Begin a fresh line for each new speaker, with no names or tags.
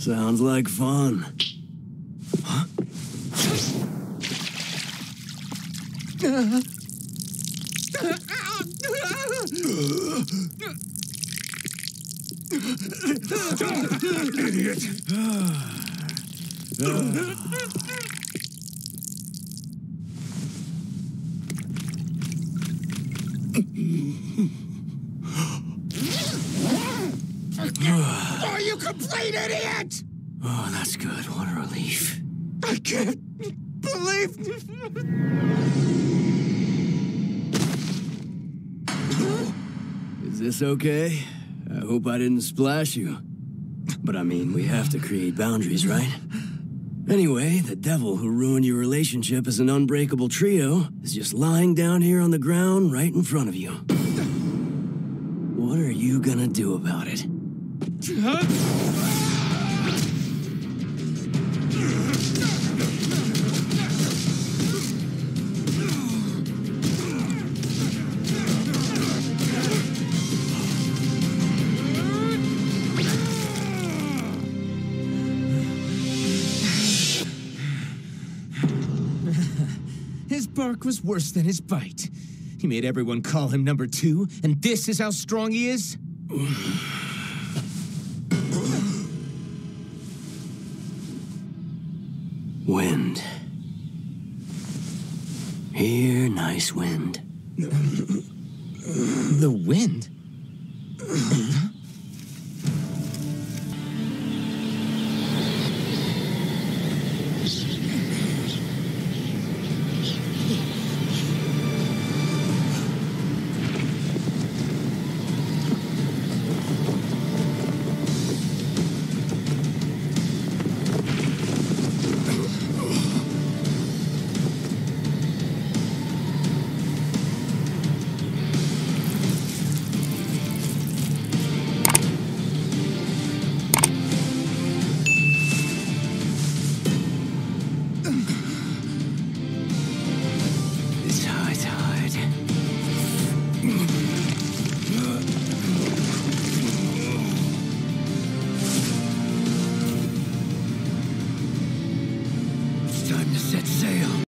Sounds like fun. Huh?
Idiot!
Oh, you complete idiot!
Oh, that's good. What a relief.
I can't believe...
Is this okay? I hope I didn't splash you. But I mean, we have to create boundaries, right? Anyway, the devil who ruined your relationship as an unbreakable trio is just lying down here on the ground right in front of you. What are you gonna do about it?
His bark was worse than his bite. He made everyone call him number 2, and this is how strong he is?
Wind. Here, nice wind.
The wind?